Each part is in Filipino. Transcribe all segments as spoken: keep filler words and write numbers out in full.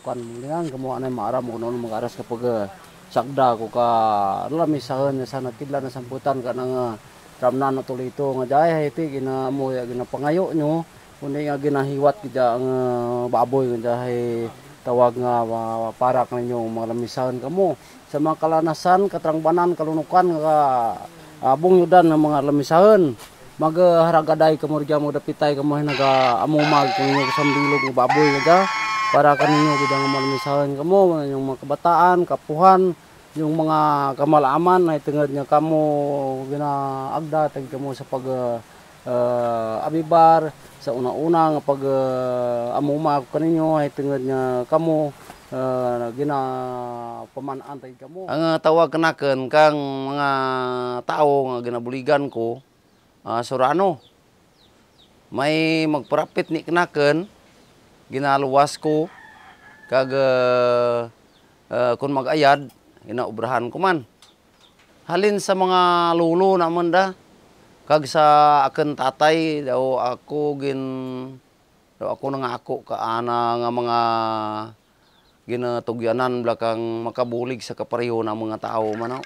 kanukan dengan kamo anay maaram kuno magaras kapag sakda ko ka lamisahan sana kidla na samputan ka nang ramnan tuloy ito nga jay iti gina mo gina pangayo nyo kundi nga ginahiwat kita ang baboy nga jay tawag nga para kanyo mga lamisahan kamo sa mga kalanasan katrangbanan kalunukan nga abong yudan ng mga lamisahan magharagaday kamo diya mo dapitay kamo naga amumag kanyo sambilog nga baboy nga para kanyo gid ang malamisahan kamo yung mga kabataan kapuhan yung mga kamalaman ay tungod niya kamo ginaagda tag kamo sa pag uh, abibar sa una-una nga pag uh, amuma kaninyo ay tungod niya kamo uh, gina pamanaan tag kamo ang uh, tawag kanaken kang mga tao nga ginabuligan ko uh, surano may magparapit ni kanaken ginaluwas ko kag uh, uh, kun mag-ayad inaubrahan ko man halin sa mga lulo naman da kag sa aken tatay daw ako gin daw ako nangako ka ana nga mga ginatugyanan blakang makabulig sa kapareho na mga tao man.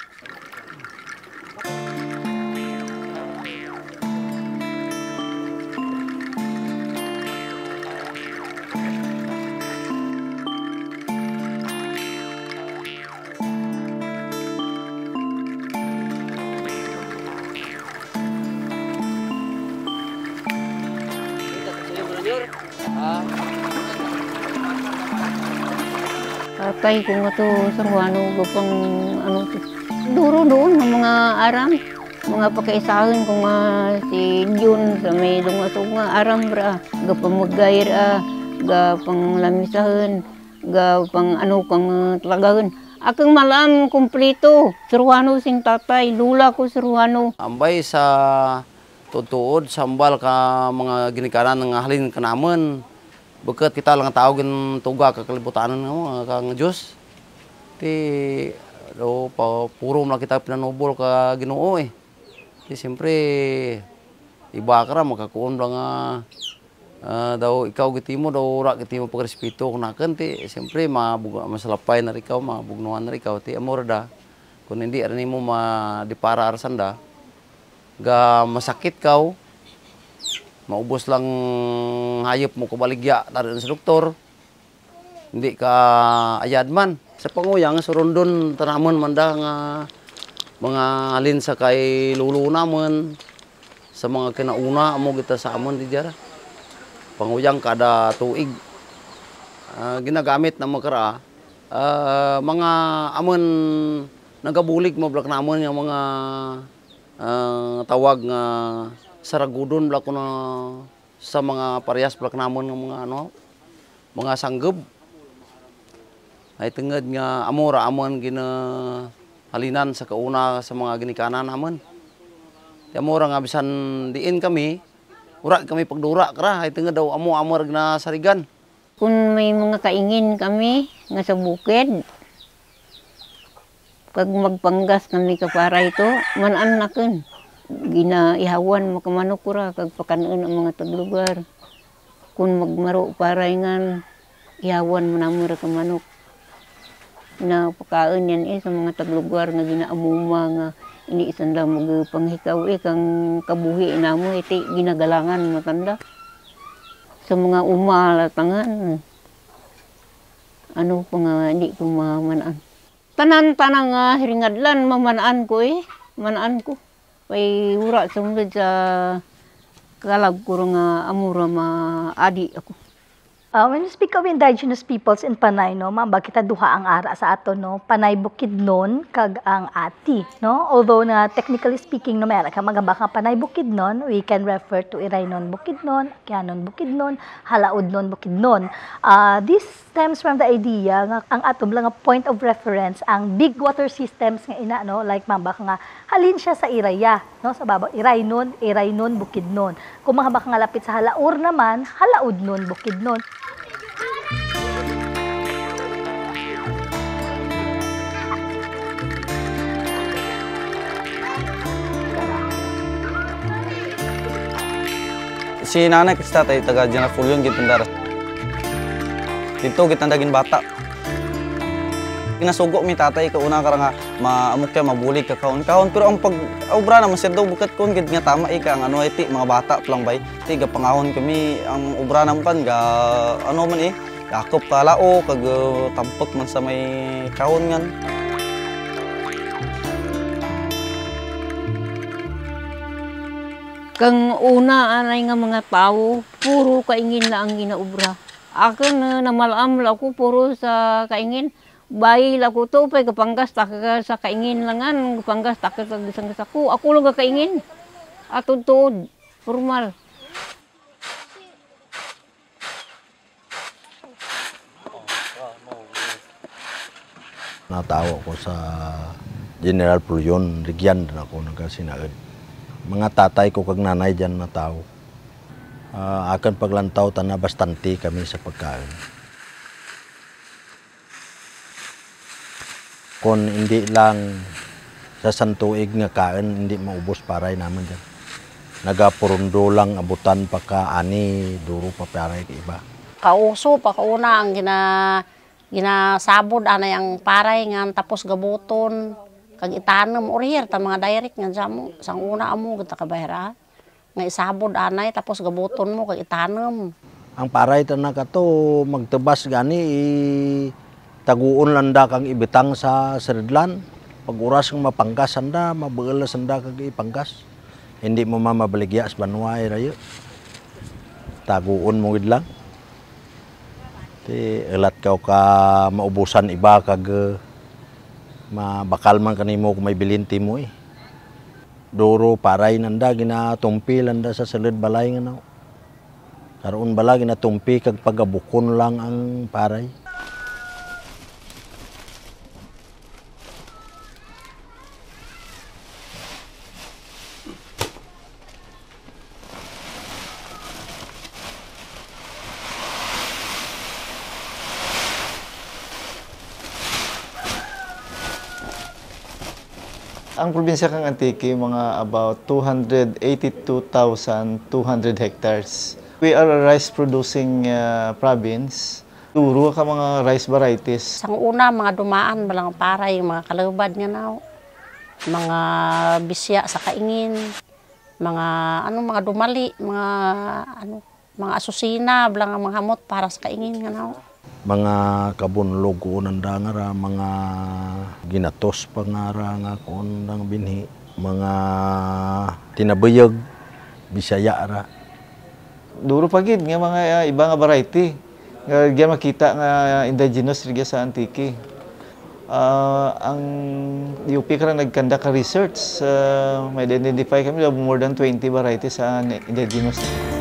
Tatay ko nga to sa ano gupang ano duro doon ng mga aram mga pakaisahan ko nga si Jun sa may dungaso nga aram ra gapang maggair a gapang lamisahan gapang ano kang talagahan akong malam kumpleto Suruano sing tatay lula ko Suruano ambay sa tutuod sambal ka mga ginikanan nga halin kanaman beket kita lang tawagin tuga ka kalibutanan nga kang Diyos ti do pa puro na kita pinanubol ka Ginoo eh ti siyempre iba ka ra makakuon lang nga uh, daw ikaw giti mo daw ra giti mo pagrespeto kunaken ti siyempre mabug masalapay na ikaw mabugnuhan na ikaw ti amor da kun hindi ra nimo madipara arsanda ga masakit kaw maubos lang hayop mo kabaligya dari sa doktor hindi ka ayad man sa panguyang surundon tanamon man da nga mga halin sa kay lulo namon sa mga kinauna amo kita sa amon di jara panguyang kada tuig uh, ginagamit na makara uh, mga amon nagabulig mo blak namon yung mga uh, tawag nga saragudon blak na sa mga parehas blak namon ng mga ano mga sanggeb ay tenged nga amora amon gina halinan sa kauna sa mga ginikanan namon ti amora nga bisan diin kami ura kami pagdura kra ay tenged daw amo amor na sarigan kun may mga kaingin kami nga sa bukid pag magpanggas kami ka para ito manan naken ginaihawan makamanok ko ra kag pakanon ang mga taglugar kun magmaro parayngan ihawan mo namo ra ka manok na pakaon yan eh sa mga taglugar nga ginaamuma nga ini isan lang magpanghikaw eh kang kabuhi namo iti ginagalangan matanda sa mga umalatangan ano pa nga hindi ko mamanaan tanan-tanan nga hiringadlan mamanaan ko eh manaan ko Pay ura sumulod sa kalag ko nga amura maadi ako. Uh, when you speak of indigenous peoples in Panay, no, mamba kita duha ang ara sa ato, no, Panay Bukidnon kag ang Ati, no. Although na technically speaking, no, meron ka magabaka Panay Bukidnon, we can refer to Iraynon Bukidnon, Kianon Bukidnon, Halaudnon Bukidnon. Uh, this stems from the idea nga ang atom lang nga point of reference ang big water systems nga ina, no, like mamba nga halin siya sa Iraya, no, sa babaw Iraynon, Iraynon Bukidnon. Kung mga baka nga lapit sa Halaur naman, Halaudnon Bukidnon. Si nanay kasi tatay taga General Fulyon gitundara. Dito kita daging bata. Kinasugo mi tatay ka una kara nga maamok kay mabulig ka kaon-kaon pero ang pag obra na masir daw bukat kon gid nga tama ika ang ano iti mga bata lang bay ti gapangahon kami ang obra nam kan ga ano man eh yakop kalao kag uh, tampok man sa may kaon ngan. Kang una anay nga mga tao puro kaingin la ang ginaobra. Akin uh, namalam la ko puro sa kaingin. Bayi la ko to pay kapanggas ta sa kaingin langan kapanggas ta sa gisang ko. Ako lang ka kaingin. Atod tuod formal. Natawa ko sa General Pulyon, Rigyan na ako nagkasinaad. Mga tatay ko kag nanay dyan na tao. Uh, akan paglantaw ta na bastante kami sa pagkain. Kung hindi lang sa santuig nga kain, hindi maubos paray naman dyan. Nagapurundo lang abutan pa ka ani, duro pa paray ka iba. Kauso pa kauna ang gina ginasabod anay ang paray nga tapos gabuton kag itanom uriher ta mga direct nga jamo sang una amo kita kabahira nga isabod anay tapos gabuton mo kag itanom. Ang paray ta na kato magtebas gani i taguon landa kang ibitang sa seredlan. Pag oras kang mapangkas anda, mabeelas anda kag ipangkas. Hindi mo mamabaligya sa banway rayo. Taguon mo gid lang. Ti elat kaw ka maubusan iba kag uh, mabakal man kanimo kung may bilinti mo eh. Duro paray nanda ginatumpi landa sa seled balay nga naw. Karon bala ginatumpi kag pagabukon lang ang paray. Ang probinsya kang Antique, mga about two hundred eighty-two thousand two hundred hectares. We are a rice-producing uh, province. Turo ka mga rice varieties. Sang una mga dumaan balang paray mga kalubad nga naw. Mga bisya sa kaingin, mga ano mga dumali, mga ano mga asusina balang mga hamot para sa kaingin nga naw. Mga kabunlog ko nanda nga ra, mga ginatos pa nga ra nga kon nang binhi, mga tinabuyog, bisaya ra. Duro pa gid nga mga uh, iba nga variety. Nga gyud makita nga indigenous rig sa Antique. Uh, ang U P kara nagkanda ka research, uh, may identify kami more than twenty varieties sa indigenous.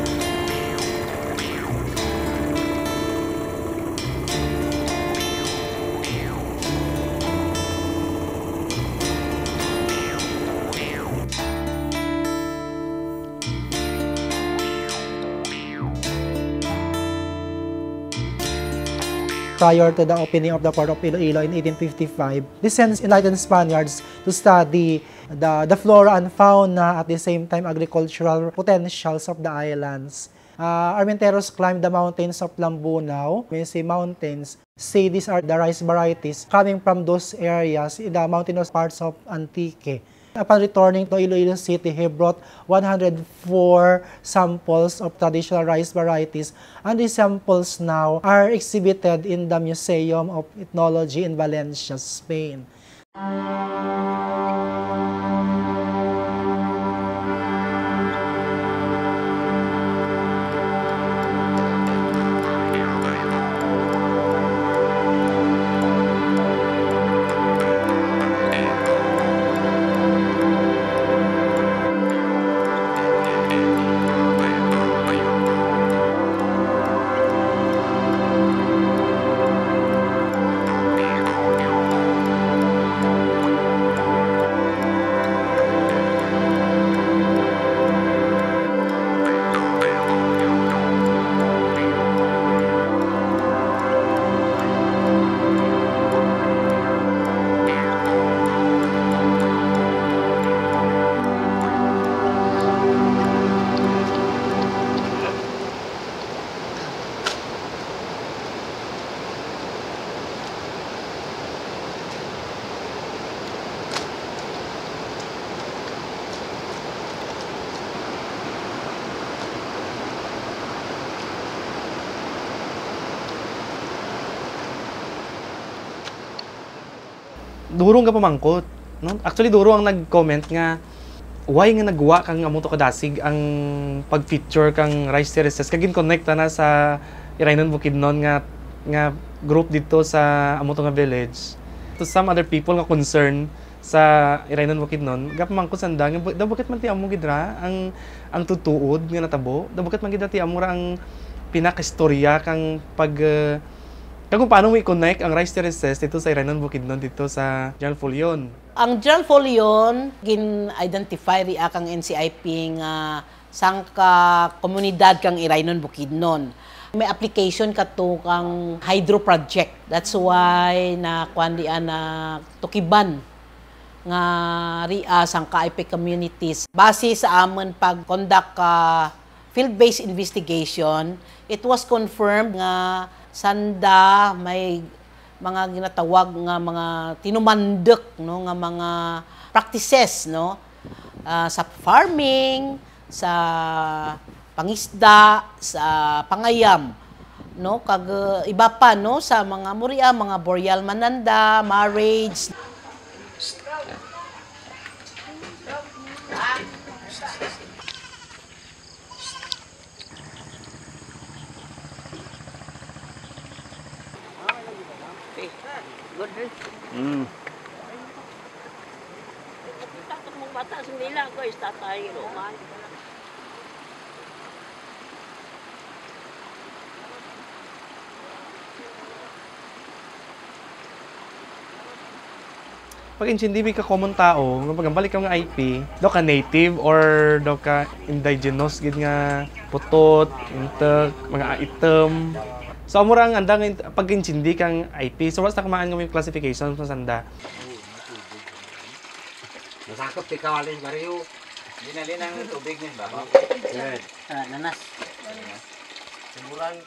Prior to the opening of the port of Iloilo in eighteen fifty-five, this sends enlightened Spaniards to study the, the flora and fauna, at the same time agricultural potentials of the islands. Uh, Armenteros climbed the mountains of Lambunao. When you say mountains, say these are the rice varieties coming from those areas in the mountainous parts of Antique. Upon returning to Iloilo City, he brought one hundred four samples of traditional rice varieties, and these samples now are exhibited in the Museum of Ethnology in Valencia, Spain. duro nga pamangkot, no? Actually duro ang nag-comment nga why nga nagwa kang amo to kadasig ang pag-feature kang rice terraces kagin connect na sa Irainon Bukidnon nga nga group dito sa amo to nga village. To some other people nga concern sa Irainon Bukidnon, gapamangkot sanda nga daw bakit man ti amo gidra ang ang tutuod nga natabo, daw bakit man gidra ti amo ra ang pinaka-istorya kang pag uh, kung paano mo i-connect ang rice terraces dito sa Irainon Bukidnon dito sa General Folion. Ang General Folion, gin-identify ri kang N C I P nga sang ka komunidad kang Irainon Bukidnon. May application ka to kang hydro project. That's why na kuan dian na tukiban nga ria sang ka I P communities. Base sa amon pag-conduct ka field-based investigation, it was confirmed nga sanda may mga ginatawag nga mga tinumandek no nga mga practices no uh, sa farming, sa pangisda, sa pangayam no kag uh, iba pa no sa mga muria mga boreal mananda, marriage. Hmm. Takot mong bata, sumila ko, istatay, roman. Pag insindibi ka common tao, pag balik ka nga I P, daw ka native or daw ka indigenous, gid nga putot, intek, mga item. So, amo ra ang andang pag insindi kang I P. So, basta kumaan nga may classification sa sanda. Nasakop ti kawalin bariyo. Dinalin ang tubig ni baba. Good. Ah, nanas. Sumuran.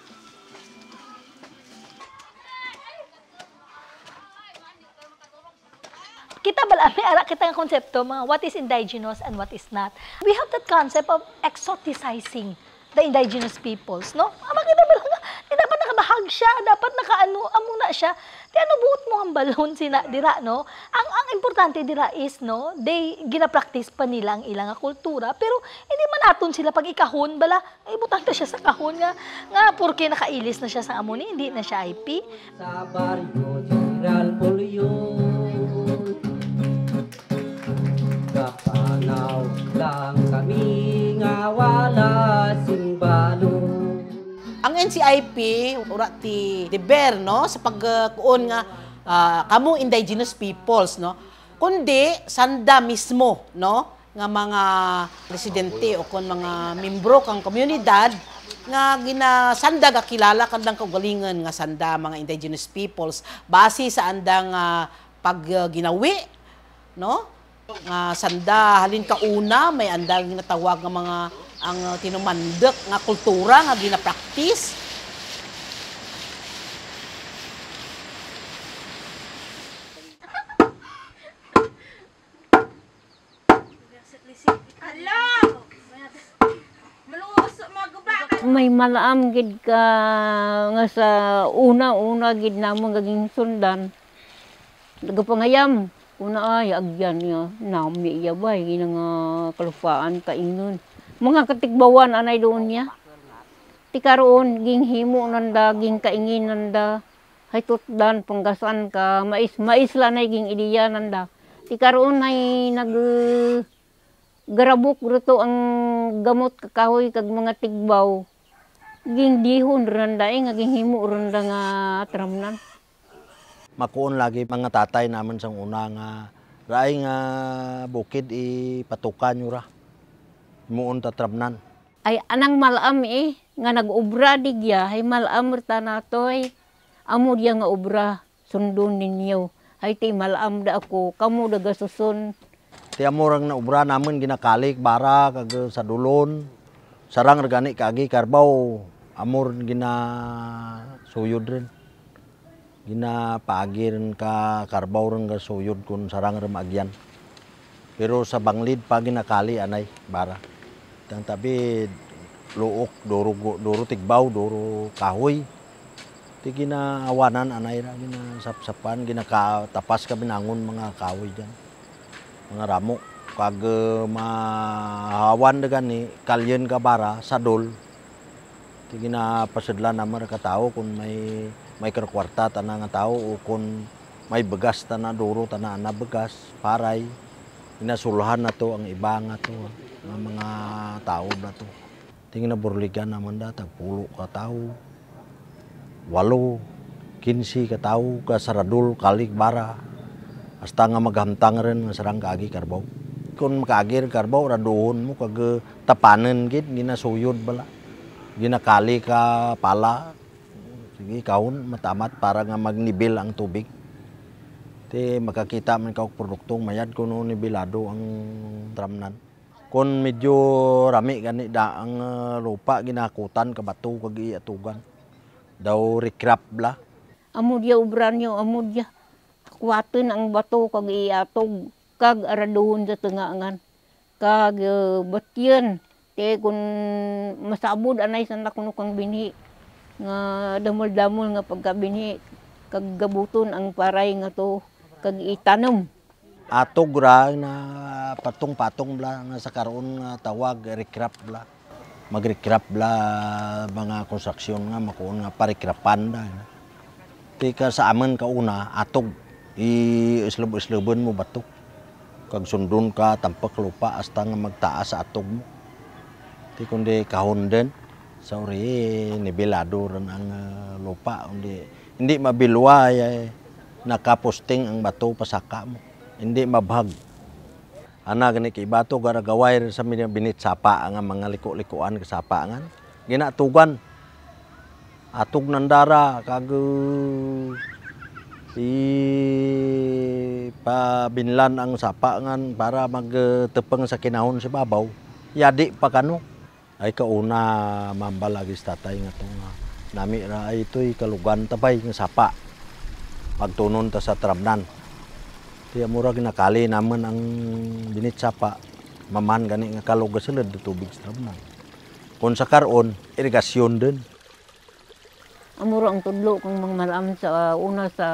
Kita bala, may ara kita nga konsepto, mga what is indigenous and what is not. We have that concept of exoticizing the indigenous peoples, no? Ama kita bala nga, di dapat nakabahag siya, dapat nakaano, amo na siya. Di ano buot mo ang balon sina dira, no? Ang ang importante dira is, no, they gina-practice pa nila ang ilang kultura, pero hindi man aton sila pag ikahon bala, ay butang ta siya sa kahon nga, nga porque nakailis na siya sa amo ni, hindi na siya I P. Sa baryo General Folion, kapanaw lang kami nga wala simbalo. Ang N C I P ura ti deber no sa pagkuon nga uh, kamo indigenous peoples no kundi sanda mismo no nga mga residente o kon mga membro kang komunidad nga ginasanda ga kilala kandang kaugalingon nga sanda mga indigenous peoples base sa andang uh, pag uh, ginawi no nga sanda halin kauna may andang ginatawag nga mga ang uh, tinumandek nga kultura nga gina-practice. May malaam gid ka nga sa una-una gid namon gaging sundan. Nagapangayam una ay agyan nga nami iya bay ginang uh, kalupaan kaingon. Mga katikbawan anay doon niya. Ti karon ging himo nanda ging kaingin nanda. Hay tutdan panggasan ka mais mais lanay ging ideya nanda. Ti karon ay nag garabok rito ang gamot kakahoy kag mga tigbaw. Ging dihon randa ay nga ging himo randa nga tramnan. Makuon lagi mga tatay naman sang una nga raay nga bukid ipatukan nyo ra. Muon tatramnan. Ay anang malam eh nga nag-ubra digya hay malam rta natoy amo diya nga ubra sundon ninyo hay ti malam da ako kamo daga susun ti amorang na ubra namin ginakalik bara kag sa dulon sarang regani kagi karbaw amor gina suyod rin gina paagirin ka karbaw rin ka suyod kun sarang remagyan pero sa banglid pa ginakali anay bara tang tabi luok duro duro tigbaw duro kahoy Ti ginaawanan anay ra ginasapsapan ginakatapas kami nangon mga kahoy diyan. Mga ramo kag uh, mahawan da gani kalyen ka bara sadol. Ti ginapasedlan naman ka tao kun may may kwarta tanang nga tao o kun may begas tana duro tana ana begas paray. Inasuluhan na to ang iba nga to nga mga tao na to. Tingin na burligan naman da tagpulo ka tao. Walo, kinsi ka tao ka saradul kalik bara. Hasta nga maghamtang rin nga sarang kaagi karbaw. Kung makaagi karbaw raduhon mo kag tapanen gid ginasuyod bala. Ginakali ka pala. Sige kaon matamat para nga magnibil ang tubig. Ti makakita man ka og produktong mayad kuno nibilado ang tramnan. Kung medyo rami gani da ang uh, lupa ginakutan ka bato kag iatugan. Daw recrap bla. Amudya ubranyo amudya. Kuwaten ang bato kag iatog kag araduhon sa tengangan. Kag uh, batyen te kun masabod anay sanda kuno kang binhi nga damol-damol nga pagkabinhi kag gabuton ang paray nga to kag itanom. Atog ra na patong-patong bla nga sa karon nga tawag recrap bla. Mag-recrap bla mga konstruksyon nga makuon nga parikrapan da. Tika sa aman ka una atog i-islub-islubon mo bato. Kag sundon ka tampak lupa hasta nga magtaas sa atog mo. Ti kundi kahon din sa uri nibilado ran ang uh, lupa undi hindi mabilwa ay nakaposting ang bato pasaka mo. Hindi mabhag. Ana gani kay bato gara gaway sa binit sapa nga mga liko-likuan ka sapa ngan. Ginatugan. Atog nandara kag i pabinlan ang sapa ngan para magtepeng sa kinahon sa babaw. Yadi pa kano. Ay kauna mambalagi tatay nga tong nami ra ay ito'y kalugan tabay nga sapa. Pagtunon ta sa tramnan. Tiya mura ginakali naman ang binit sapa. Maman gani nga kalug salad tubig sa tramnan. Kung sa karon irigasyon din. Amuro ang tudlo kung mga malam sa uh, una sa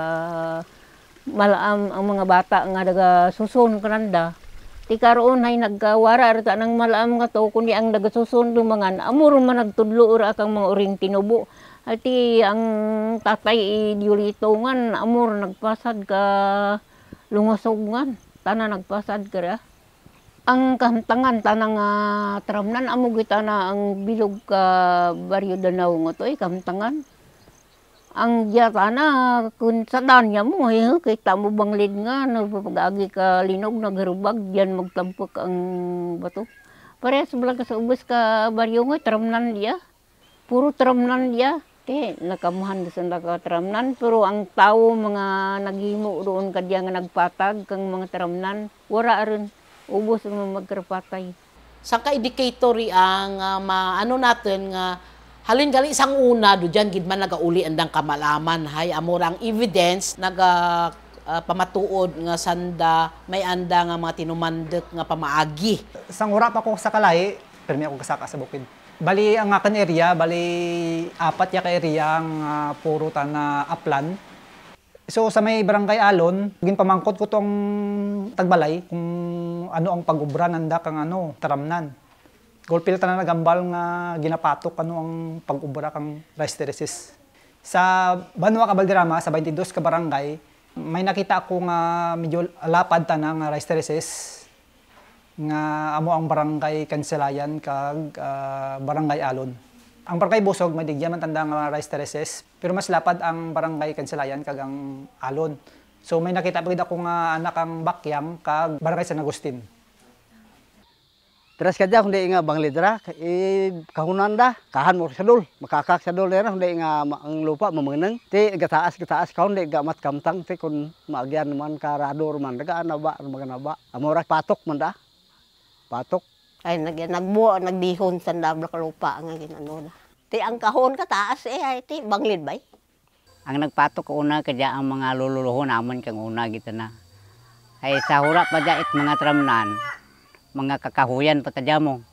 malam ang mga bata nga daga susun kananda. Ti karon hay nagkawara rata nang malam nga to kundi ang nagasusun dumangan amuro man nagtudlo ura kang mga uring tinubo. Ati ang tatay idulito ngan amuro nagpasad ka lungasogngan tana nagpasad ka ra. Ang kahamtangan tanang uh, tramnan amo kita na ang bilog ka Baryo Danau nga to ay kahamtangan. Ang diyata na kung sa danya mo, eh, kita mo banglid nga, nagpapag-agi ka linog, nagharubag, diyan magtampok ang bato. Parehas bala ka sa ubos ka baryo nga, tramnan diya. Puro tramnan diya. Eh, nakamuhan sa naka tramnan, pero ang tao, mga naghimo doon ka diya nga nagpatag, kang mga tramnan, wara rin, ubos ang magkarapatay. Sa ka-indicator ang uh, maano natin nga, halin gali isang una do diyan gid man nagauli andang kamalaman hay amurang evidence naga uh, pamatuod nga sanda may anda nga mga tinumandek nga pamaagi. Sang ura pa ko sa kalay, permi ako kasaka sa bukid. Bali ang akan area, bali apat ya ka area ang uh, puro ta na aplan. So sa may barangay Alon, ginpamangkot ko tong tagbalay kung ano ang pag-ubra nanda kang ano taramnan. Golpil ta na nagambal nga ginapatok ano ang pag-ubra kang rice terraces. Sa Banwa Cabalderrama, sa twenty-two ka barangay, may nakita ako nga medyo lapad ta na nga rice terraces nga amo ang barangay Kanselayan kag uh, barangay Alon. Ang barangay Busog may digya man tanda nga rice terraces, pero mas lapad ang barangay Kanselayan kag ang Alon. So may nakita pagid ako nga anak ang Bakyang kag barangay San Agustin. Teras kadya kundi nga banglidra eh kahunan da kahan mo sa dul makakak sa dul era kundi nga ang lupa mameneng ti gataas gataas kaun di gamat kamtang ti kun maagyan man karador man daga anaba maganaba amora patok man da patok ay nag nagbuo nagdihon sa dabla ka lupa nga ginano da ti ang kahon ka taas eh ay ti banglid bay ang nagpatok ko una kadya ang mga lululuhon namon kang una kita na ay sa hurap pa it mga tramnan mga kakahuyan patadya mo.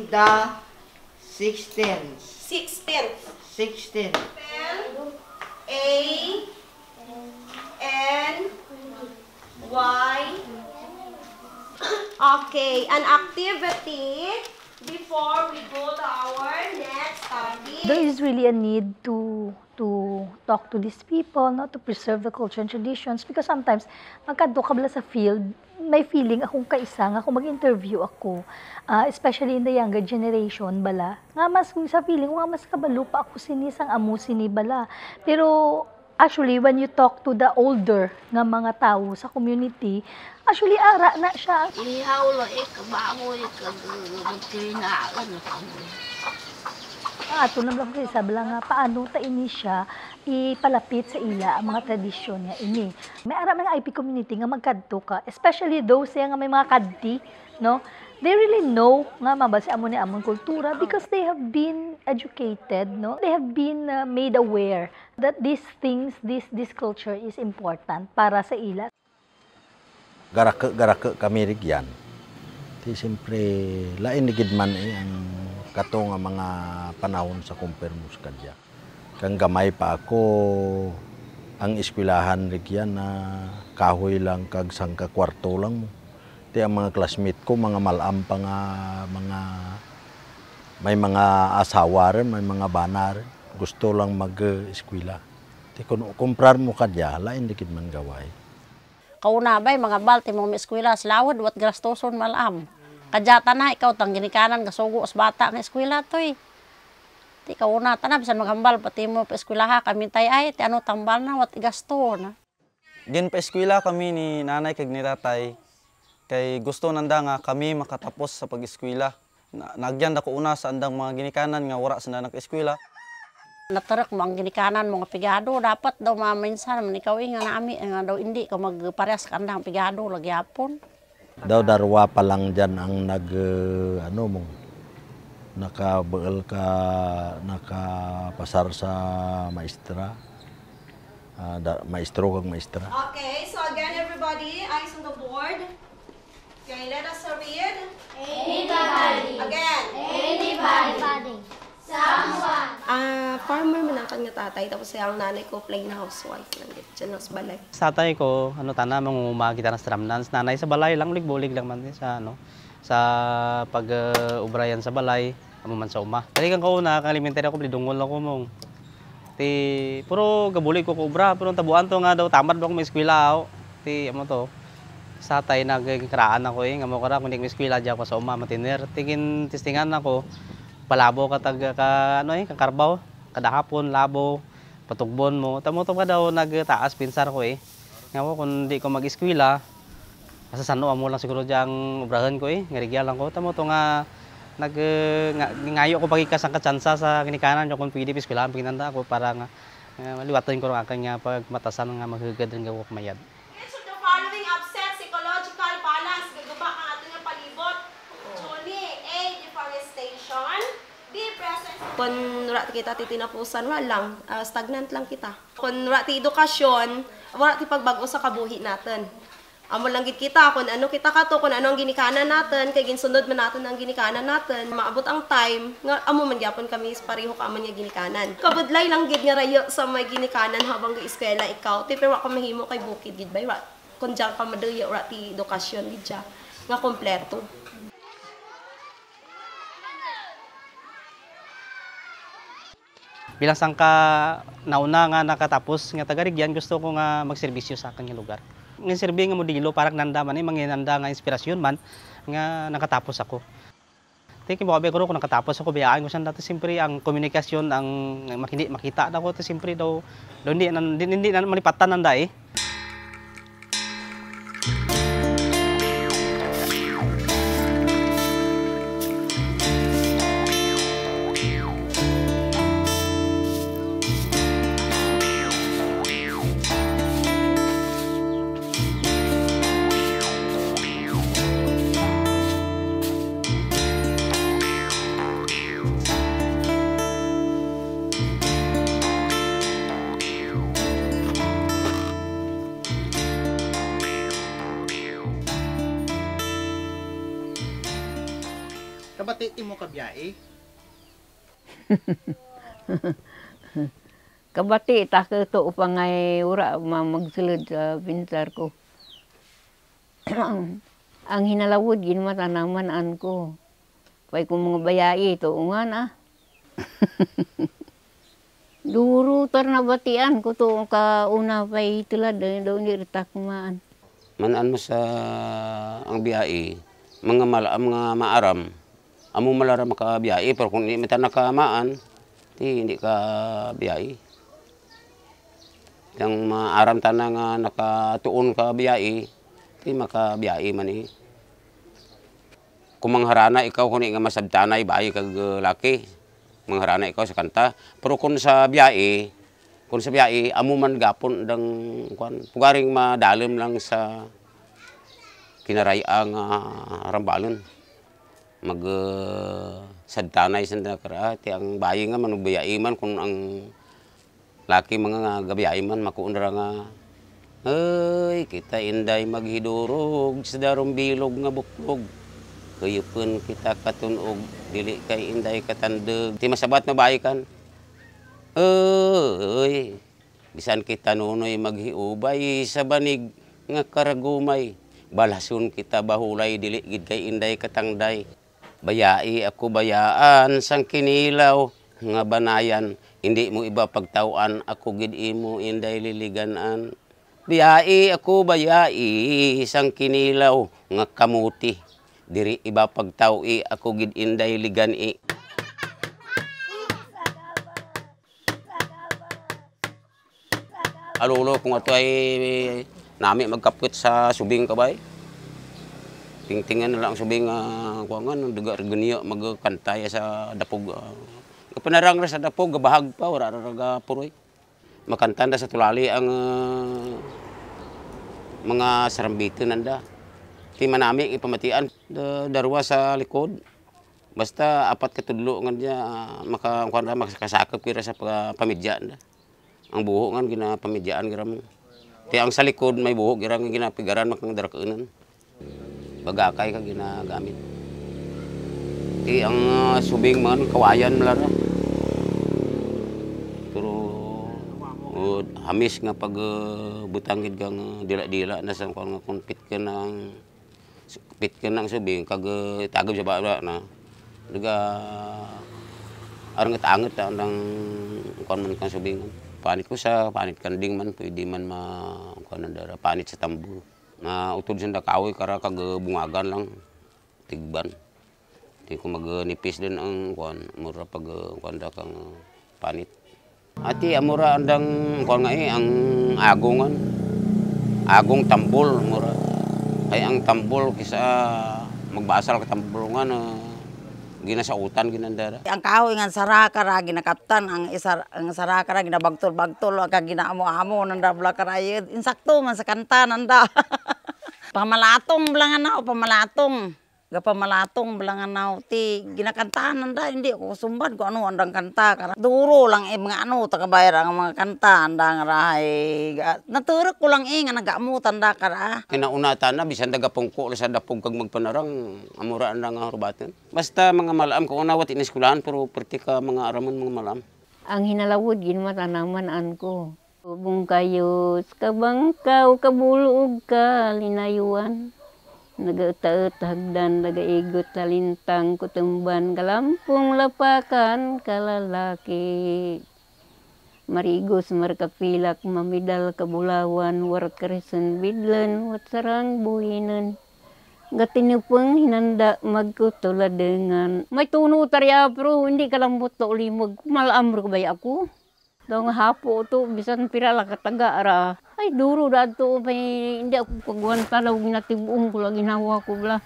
the sixteenth. Sixteenth. Sixteenth. Spell A N Y. Okay, an activity before we go to our next topic. There is really a need to to talk to these people, no, to preserve the culture and traditions, because sometimes magkadto ka bala sa field, may feeling akong kaisa nga kung mag-interview ako, uh, especially in the younger generation bala, nga mas sa feeling nga mas kabalo pa ako sinisang amo sini bala. Pero actually when you talk to the older nga mga tao sa community, actually ara na siya. Ihaw lo eh kabangoy kagkinaan ako. Ah, ito lang lang kayo sabi lang nga, paano ta ini siya ipalapit sa ila ang mga tradisyon niya ini. May ara mga I P community nga magkadto ka, especially those nga may mga kadti, no? They really know nga mabase amo ni among kultura because they have been educated, no? They have been uh, made aware that these things, this this culture is important para sa ila. Garake-garake kami rigyan. Ti siyempre lain ni gid man eh ang kato nga mga panahon sa kumpirmus kadya. Kang gamay pa ako ang eskwelahan rigyan na kahoy lang kag sangka kwarto lang mo. Ti ang mga classmate ko mga malam pa nga mga may mga asawa rin, may mga bana rin. Gusto lang mag-eskwela. Ti kun kumprar mo kadya lain di gid man gaway. Kauna bay mga balti mo eskwela slawad wat grastoson malam. Kajata na ikaw tang ginikanan kasugo as bata nga eskwela toy. Ti kauna tanab bisan maghambal pati mo pa eskwelaha kami tay ay ti ano tambal na wat gasto na. Gin pa eskwela kami ni nanay kag ni tatay kay gusto nanda nga kami makatapos sa pag-eskwela. Nagyan ako una sa andang mga ginikanan nga wala sa nag-eskwela. Natarek mo ang ginikanan mga pigado dapat daw maminsan man ikaw nga naami nga daw hindi ka magparehas ka andang pigado lagi hapon. Daw darwa pa lang dyan ang nag, uh, ano mo, nakabaal ka, nakapasar sa maestra, uh, da, maestro kag maestra. Okay, so again everybody, eyes on the board. Okay, let us read. Anybody. Again. Anybody. Someone. Ah, farmer man ang kanya tatay, tapos ang nanay ko plain housewife lang dito, dyan sa balay. Sa tatay ko, ano tana, mangunguma kita na stramnan. Nanay sa balay lang, ulig-bulig lang man sa, ano, sa pag-ubrayan uh, sa balay, amo man sa uma. Kali kang kauna, kang elementary ako, bilidungol ako mong. Ti, puro gabulig ko kubra, pero tabuan to nga daw, tamad ba ako may eskwela ako. Ti, amo to, sa tatay, nagkaraan ako eh, nga mo kara, kung di may eskwela dyan ako sa uma, matiner. Tingin, testingan ako, palabo ka tag ka ano eh kakarbaw kada hapon labo patugbon mo tamo to ka daw nagtaas pinsar ko eh nga ko kun di ko mag-eskwela asa sano amo lang siguro jang obrahan ko eh ngarigya lang ko tamo to nga nag nga, ngayo ko pagikas ang katsansa sa ginikanan kun pwede eskwela pinanda ako para nga uh, maliwatan ko ang aking uh, pagmatasan nga maghugad rin gawa kumayad. Which of the following upset psychological balance gagaba ang ating palibot? Johnny, A, deforestation. B, presence. Kung wala kita titinapusan, wala lang. Uh, stagnant lang kita. Kung wala ti edukasyon, wala ti pagbago sa kabuhi natin. Amo lang gid kita kung ano kita kato, kung ano ang ginikanan natin, kay ginsunod man natin ang ginikanan natin. Maabot ang time, nga amo man gyapon kami pareho ka man nga ginikanan. Kabudlay lang gid nga rayo sa may ginikanan habang gi-eskwela ikaw. Ti pero wa ka mahimo kay bukid gid bay. Kung diyan ka maduya wala ti edukasyon gid siya nga kompleto. Bilang sangka nauna nga nakatapos nga taga-Rigyan, gusto ko nga magserbisyo sa kanyang lugar. Ng serbi nga modelo parang nanda man eh, manginanda nga inspirasyon man nga nakatapos ako. Tiki mo kabe ko kung nakatapos ako biyaan ko siya dati siyempre ang komunikasyon ang makini makita na ko to siyempre daw daw hindi hindi, hindi na malipatan nanda eh. kabati imo kabiyai? Kabati ta keto pangay ura magsulod sa pintar ko. Ang hinalawod gin matanaman an ko. Pay kung mga bayai ito ungan ah. Duro tar na batian ko to ka una pay tulad do ni retak maan. Manan mo sa ang biyai mga mala mga maaram. Amo malara maka biyai pero kung hindi mata nakamaan ti hindi ka biyai. Yang maaram tanang nga nakatuon ka biyai ti maka biyai man eh. Kung mangharana ikaw kung nga masabtanay bayi kag laki, mangharana ikaw sa kanta. Pero kung sa biyae, kung sa biyae, amo man gapon dang kuan, pugaring madalim lang sa kinarayang uh, rambalon. Mag uh, sadtanay sa kara, ti ang bayi nga man biyae man kung ang laki mga gabiyae man makuundra nga ay kita inday maghidurog sa darong bilog nga buklog. Kayupun kita katunog, dili kay inday katandeg. Ti masabat na bayi kan. Oy, bisan kita nunoy maghiubay sa banig nga karagumay. Balasun kita bahulay, dili gid kay inday katangday. Bayai ako bayaan sang kinilaw nga banayan. Hindi mo iba pagtawaan, ako gid imo inday liliganan. Bayai ako bayai sang kinilaw nga kamuti. Diri iba pagtawi ako gid inday ligani. Alulo kung ato ay nami magkapit sa subing kabay. Tingtingan na lang subing uh, kuangan duga ganiya magkantaya sa dapog. Uh, Kapanarang ra sa dapog gabahag pa ora ra puroy. Makantanda sa tulali ang uh, mga sarambito nanda. Ti manami ipamatian da, darwa sa likod. Basta apat katudlo nga dia maka kuan makasakop kira sa pamidyan da. Ang buho nga ginapamidyaan gira mo. Ti ang sa likod may buho gira nga ginapigaran makang darakeunan. Bagakay ka ginagamit. Ti ang uh, subing man kawayan malara. Pero uh, hamis nga pag uh, butangid kang dila-dila na sa kuan nga konpit ka ng pit ka nang subing kag tagab sa baba na daga aranget-anget ta nang kon man kan subing panit ko sa panit kanding man pwede man ma kon dara panit sa tambo na utod sa kahoy kara kag bungagan lang tigban di ko magnipis din ang kon mura pag kon da kang panit ati amura andang kon nga eh ang agongan agong tambol mura ay ang tambol kisa magbasal ka tambol nga na ginasautan ginandara. Ang kahoy nga saraka ra ginakaptan ang isa ang saraka ra ginabagtol-bagtol ka ginaamo-amo nanda bla karayed insakto man sa kanta nanda. Pamalatong blangan na pamalatong. Ga pamalatong blangan na ti ginakantahan nanda hindi ko sumbad ko ano andang kanta kara. Duro lang eh mga ano tagabayar ang mga kanta andang rahay. Naturok ko lang eh nga nagamutan da kara. Kinaunatan na bisan daga pungko sa dapog kag magpanarang amuraan lang nga rubaten. Basta mga malam ko unawat iniskulahan pero perti ka mga aramon mga malam. Ang hinalawod gin matanaman an ko. Ubong kayo kabangkaw kabulog ka linayuan. Nagataot hagdan, nagaigot talintang kutumban, kalampung lapakan kalalaki. Marigos markapilak, mamidal kabulawan, warkarison bidlan, watsarang buhinan. Gatinupang hinanda magkutuladengan. May tuno tarya pero hindi kalambot to ulimog. Malamro ka ba ako? Daw nga hapo to, bisan pirala kataga ara. Ay, duro dato, may hindi ako pagwan talaw, ginatibuong ko lang, ginawa ko bla.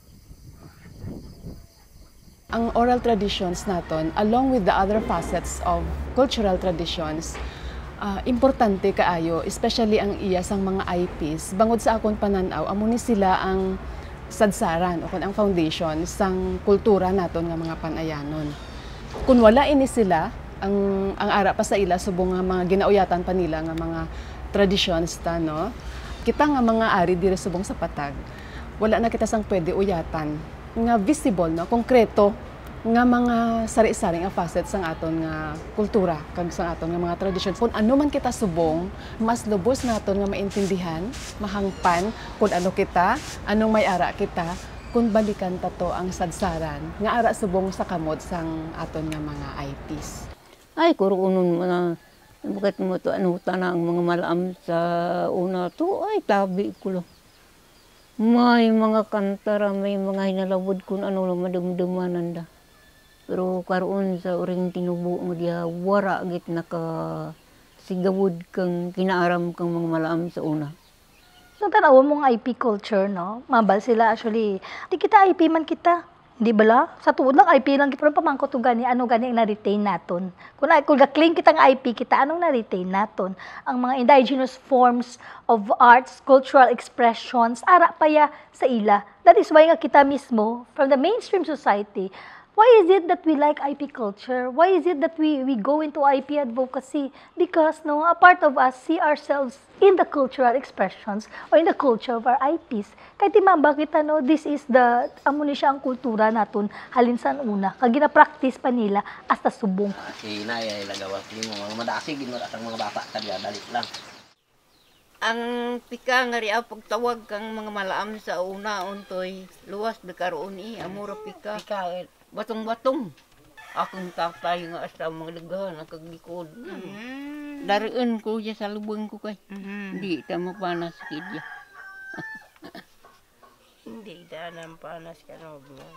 Ang oral traditions naton, along with the other facets of cultural traditions, uh, importante kaayo, especially ang iya sang mga I Ps. Bangod sa akong pananaw, amo ni sila ang sadsaran o ang foundation sang kultura naton nga mga panayanon. Kung wala ini sila, ang ang ara pa sa ila subong nga mga ginauyatan pa nila nga mga traditions ta no kita nga mga ari diri subong sa patag wala na kita sang pwede uyatan nga visible, no, konkreto nga mga sari-sari nga facets sang aton nga kultura kag sang aton nga mga tradisyon. Kung ano man kita subong, mas lubos naton nga maintindihan, mahangpan kung ano kita, anong may ara kita, kung balikan ta to ang sadsaran nga ara subong sa kamot sang aton nga mga I Ps. Ay, kurunon mo na, bakit mo to, ano ta ang mga malaam sa una to, ay, tabi ko lang. May mga kantara, may mga hinalawod kung ano lang madumdumanan da. Pero karoon sa uring tinubo mo diya, wara git naka sigawod kang kinaaram kang mga malaam sa una. So tanaw mong I P culture, no? Mabal sila actually. Di kita I P man kita. Di bala? Sa tuod lang I P lang kita. Pero pamangko to gani, ano gani ang na-retain naton. Kung, kung ga-claim kitang I P kita, anong na-retain naton? Ang mga indigenous forms of arts, cultural expressions, ara pa ya sa ila. That is why nga kita mismo, from the mainstream society, why is it that we like I P culture? Why is it that we, we go into I P advocacy? Because no, a part of us see ourselves in the cultural expressions or in the culture of our I Ps. Kaya timamba kita, no, this is the, amo ni siya ang kultura naton halin sa una. Kag gina-practice pa nila hasta subong. Si Inay ay nagawa mo mga madasig, gino at ang mga bata kanya, dali lang. Ang pika nga rin pagtawag kang mga malaam sa una, untoy, luwas bekaroon i, amura pika. Pika, batong-batong. Akong tatay nga sa mga lagahan, nakaglikod. Mm. Dariin ko siya sa lubang ko kay. Hindi ta mapanas kidya. Hindi ta nang panas ka no.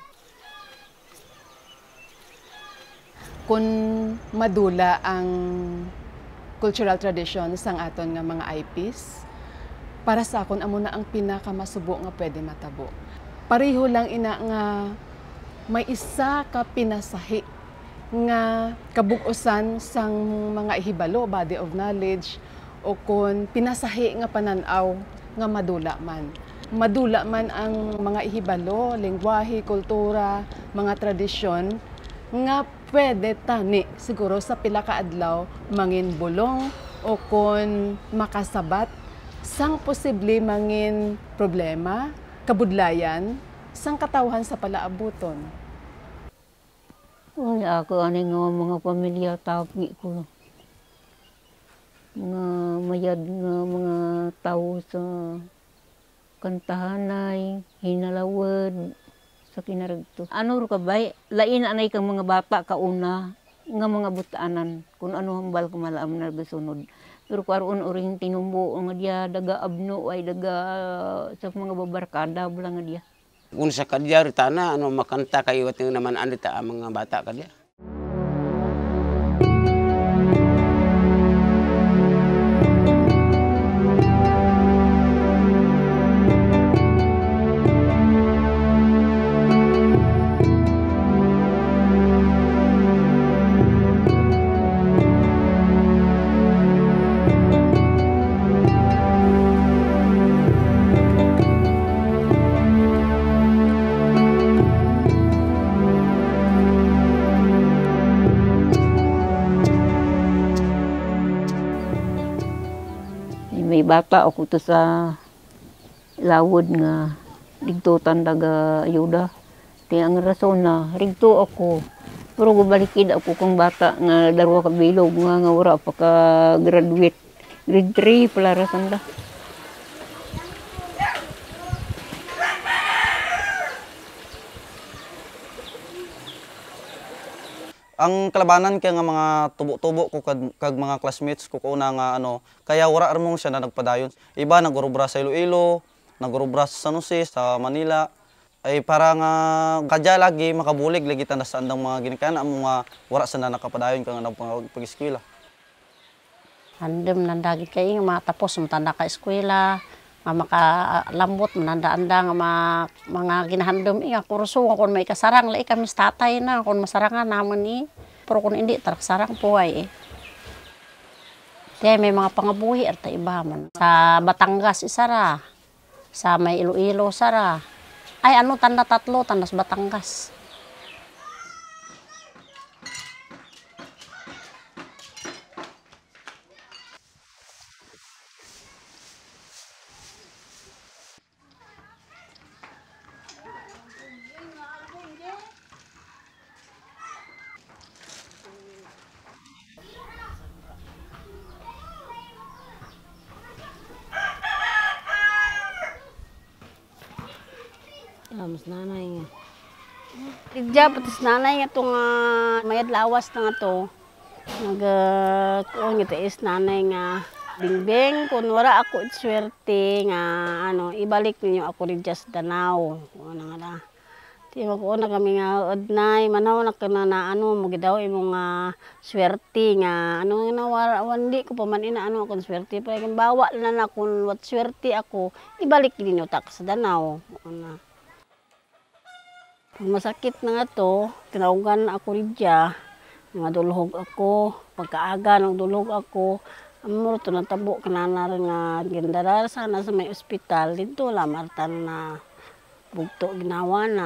Kung madula ang cultural traditions sang aton nga mga I Ps, para sa akon amo na ang pinakamasubo nga pwede matabo. Pareho lang ina nga may isa ka pinasahi nga kabukusan sang mga ihibalo, body of knowledge, o kung pinasahi nga pananaw nga madula man. Madula man ang mga ihibalo, lengguwahe, kultura, mga tradisyon, nga pwede tani siguro sa pila ka adlaw mangin bulong o kung makasabat sang posible mangin problema, kabudlayan, sang katawhan sa palaabuton. Wala ako ano nga mga pamilya tapi ko. Mga mayad nga mga tao sa kantahanay, hinalawad, sa kinaragto. Ano ro ka bay? Lain anay kang mga bata kauna nga mga butaanan kung ano hambal kumalaam na gasunod. Pero karon uring tinumbo nga dia daga abno ay daga sa mga babarkada bala nga dia. Kung sa kadya ritana ano makanta kayo at naman andita ang mga bata kadya. May bata ako to sa lawod nga digtutan daga ayuda. Kaya ang rason na rigto ako. Pero gubalikid ako kung bata nga darwa ka bilog nga nga wala pa ka graduate. Grade three pala rason da. Ang kalabanan kaya nga mga tubo-tubo ko kag, kag mga classmates ko kuna nga ano, kaya wala armong siya na nagpadayon. Iba nagurubra sa Iloilo, nagurubra sa San Jose, sa Manila. Ay para nga kadya lagi makabulig lagi tanda sa andang mga ginikanan ang mga wala sa na nakapadayon kang nagpag-eskwela. Handem nandagit kayo nga matapos matanda ka eskwela, nga makalambot mananda-anda nga ma, mga ginahandom nga kurso kung may kasarang lai kami sa tatay na kung masarangan naman ni pero kung hindi tarak-sarang puway eh. Kaya may mga pangabuhi at iba man. Sa Batangas isara, sa may Iloilo sara. Ay ano tanda tatlo tandas Batangas. mas nanay nga. Tigja patis nanay nga itong uh, mayad lawas na nga to. Nag uh, kuon nga is nanay nga bingbing kun wala ako swerte nga ano ibalik ninyo ako rin just Danao. Ano nga na. Di ko na kami nga odnay manaw na kana na ano mo gidaw imong uh, swerte nga ano na wandi ko pa man ina ano akong swerte pa kung bawa na na kun wat swerte ako ibalik ninyo tak sa Danao. Ano. Masakit na nga to, tinawgan ako rin dya, nadulhog ako, pagkaaga nang dulhog ako, amuro to natabo kanana rin nga gindarar sana sa may ospital, dito lamartan na bugto ginawa na.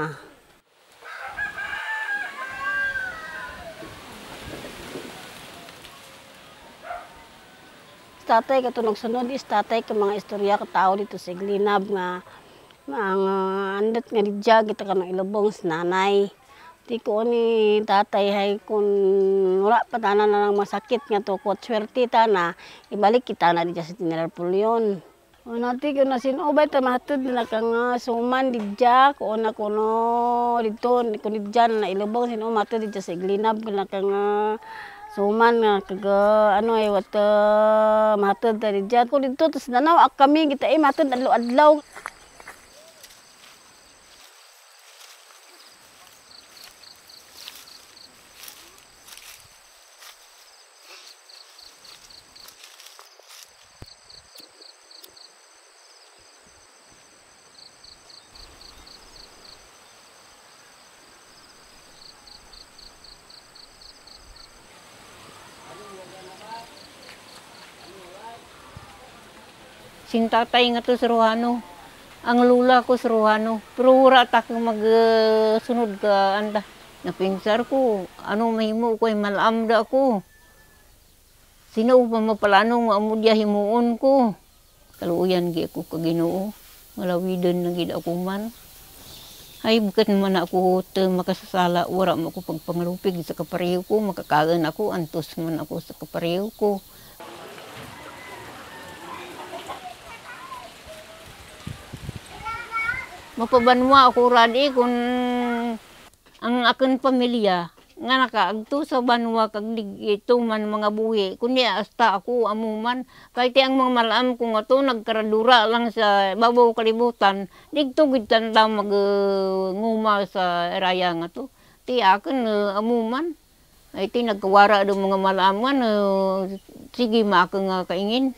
Tatay ka to nagsunod is tatay ka mga istorya ka tao dito sa Iglinab nga mga andot nga didya kita ka ng ilubong sa nanay. Di ko ni tatay hay kung wala pa tanan na lang masakit nga to kot swerte ta na ibalik kita na didya sa General Pulyon. O nati ko na sinubay ta mahatod na kang suman didya ko na kuno dito ko didya na ilubong sino mahatod didya sa Iglinab na kang suman nga kag ano ay wat uh, mahatod ta didya ko dito tas Danao ak kami kita ay mahatod adlaw-adlaw. Sing tatay nga to sa Rohano. Ang lula ko sa Rohano. Pero wala ta kang magsunod ka anda. Napinsar ko. Ano mahimo ko ay malam da ako. Sino pa mapalano nga amudya himuon ko. Kaluuyan gi ako kaginoo. Malawidan na gid ako man. Ay bukat naman ako te makasasala. Wala mo ako pagpangalupig sa kapareho ko. Makakagan ako. Antos man ako sa kapareho ko. Mapabanwa ako radi kung ang akong pamilya nga nakaagto sa banwa kag ito man mga buhi kundi hasta ako amuman kahit ang mga malam ko nga to nagkaradura lang sa babaw kalibutan digto gid ta mag uh, nguma sa raya nga to ti akon uh, amuman ay ti nagkawara do mga malam nga uh, sige maaka nga kaingin.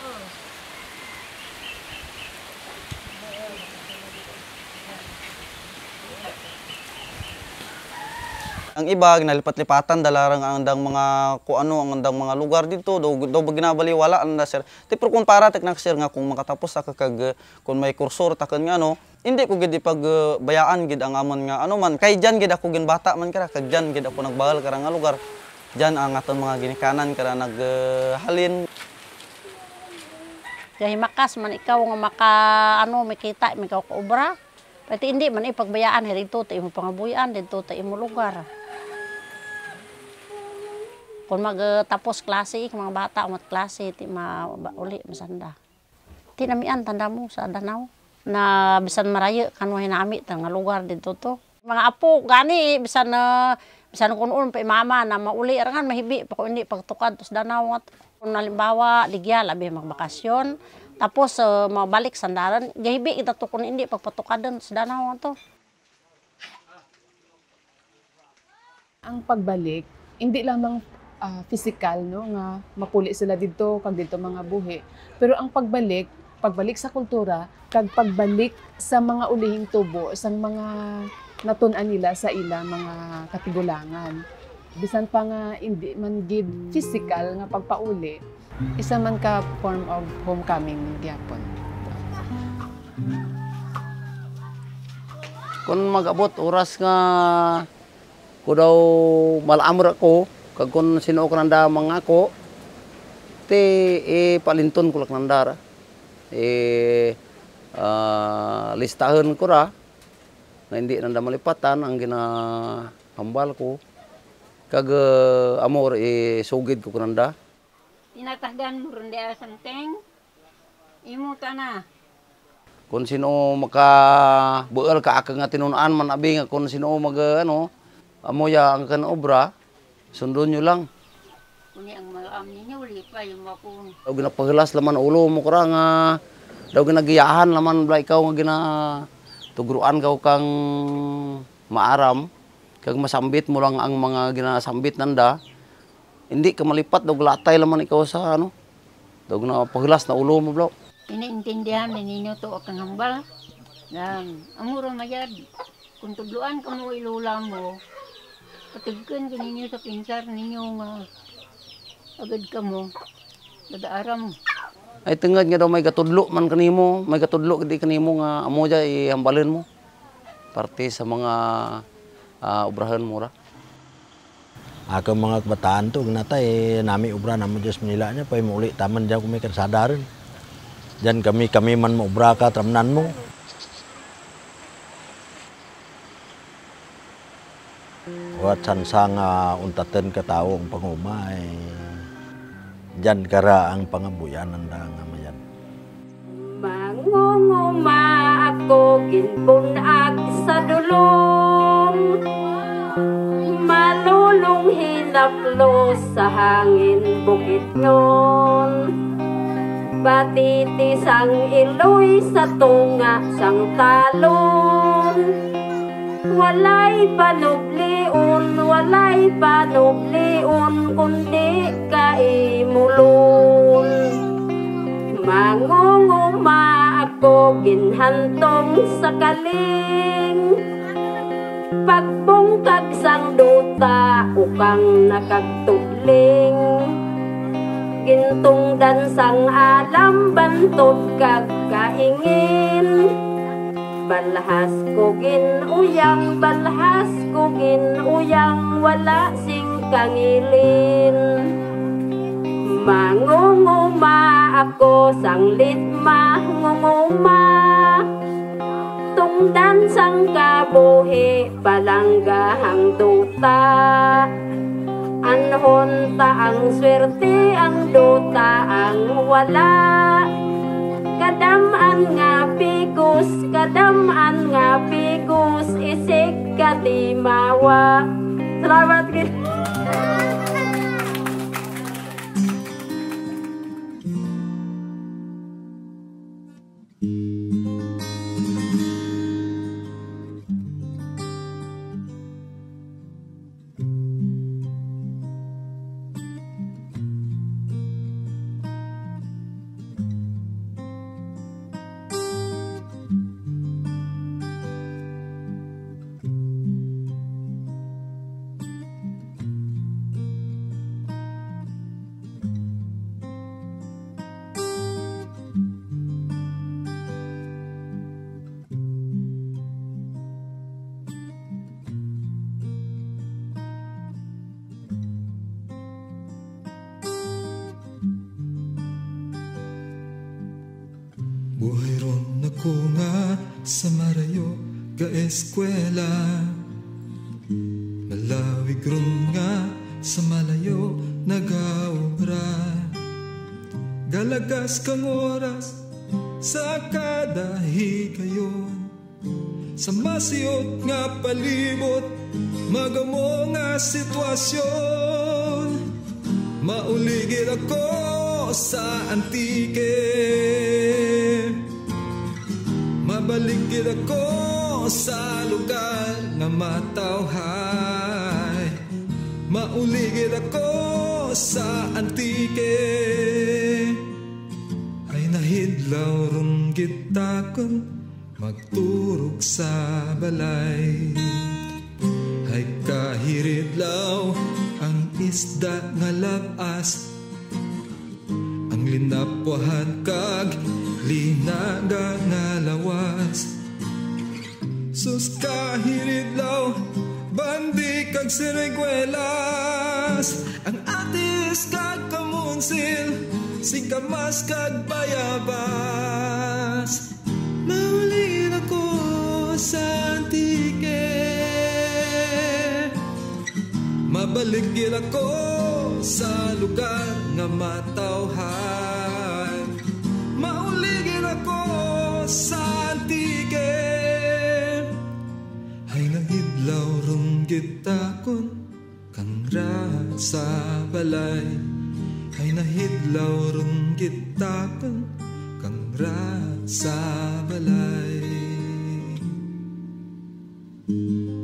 Ang iba ginalipat-lipatan dalarang ang andang mga ku ano ang andang mga lugar dito do do ginabaliwala anda sir. Ti pero kung para tek nak sir nga kung makatapos sa kag kung may kursor taken nga ano hindi ko gid pag uh, bayaan gid ang amon nga ano man kay diyan gid ako gin bata man kara kag diyan gid ako nagbagal kara nga lugar. Diyan ang aton mga ginikanan kara naghalin. Uh, Kay makas man ikaw nga maka ano makita ikaw ka obra. Pati hindi man ipagbayaan dito ta imo pangabuyan dito ta imo lugar. Kung magtapos klase, mga bata umat klase, ti mauli masanda. Ti namian tanda mo sa Danao na bisan marayo kanway nami ta nga lugar dito to. Mga apo gani bisan uh, bisan kunon pa mama na mauli rangan mahibi pa ko hindi pagtukad sa Danao at kung halimbawa ligya labi magbakasyon tapos uh, mabalik sandaran gahibi kita to kun hindi pagpatukadan sa Danao to. Ang pagbalik hindi lamang Uh, physical no nga mapuli sila dito kag dito mga buhi pero ang pagbalik pagbalik sa kultura kag pagbalik sa mga ulihing tubo sa mga natun-an nila sa ila mga katigulangan bisan pa nga hindi man gid physical nga pagpauli isa man ka form of homecoming gyapon. Kung mag-abot oras nga ko daw malamra ko kag kun sino ko nanda mga ko te e palinton ko lak nandara e uh, listahan ko ra na hindi nanda malipatan ang ginahambal ko kag uh, amor e sugid ko nanda tinatagdan mo ron dia santeng imo ta na Kung sino makabuel ka akang nga tinunaan man abi nga kung sino mag ano amoya ang kan obra, sundon nyo lang. Kuni ang malaam ninyo, wali pa yung makun. Daw ginapahilas laman ulo mo kara nga, daw ginagiyahan laman bala ikaw nga gina tugruan ka kang maaram, kag masambit mo lang ang mga ginasambit nanda, hindi ka malipat, daw latay laman ikaw sa ano, daw ginapahilas na ulo mo bala. Iniintindihan na ninyo to akang hambal. Dan, amuro mayad, kung tudluan ka mo ilula mo, patugkan ka ninyo sa pinsar ninyo nga agad ka mo, dadaaram. Ay tengad nga daw may katudlo man kanimo, may katudlo di kanimo nga amo ja ihambalin mo. Parte sa mga uh, obrahan mo ra. Ako mga kabataan to gnatay nami obra namo Diyos Manila nya pay muli taman diyan kami kasadaran. Diyan kami kami man maobra ka tramnan mo. Wat sansang uh, untaten ka tao ang pangumay. Diyan kara ang pangabuyan ng nga mayan. Mangunguma ako ginbunag sa dulong, malulong hinaplo sa hangin bukit ngon. Batitis ang iloy sa tunga sang talon, walay panublion, walay panublion, kundi kaimulon. Mangunguma ako ginhantong sa kaling, pagbungkag sang duta ukang nakagtubling. Gintungdan sang alam bantod kag kaingin, balhas ko ginuyang, balhas ko ginuyang, wala sing kangilin. Mangunguma ako sang litma, ngunguma, tungdan sang kabuhi, palanggahang duta. Anhon ta ang swerte, ang duta ang wala. Kadaman nga pigus, kadaman nga pigus, isig katimawa. Salamat gid. Buhay ron ako nga sa marayo ga eskwela, malawig ron nga sa malayo nagaobra. Galagas kang oras sa kada higayon, sa masiyot nga palibot magamo nga sitwasyon. Mauligid ako sa antike, mabaligid ako sa lugar nga matawhay. Mauligid ako sa antike, ay nahidlaw ron gitakon magturog sa balay. Ay kahiridlaw ang isda nga labas, ang linapwahan kag linaga nga lawas. Sus kahiridlaw bandi kag siriguelas, ang atis kag kamunsil, singkamas kag bayabas. Maulin ako sa antike, mabaligid ako sa lugar nga matawhan. Mauligid ako sa gitakon kang ra sa balay ay nahidlaw ron gitakon kang ra sa balay.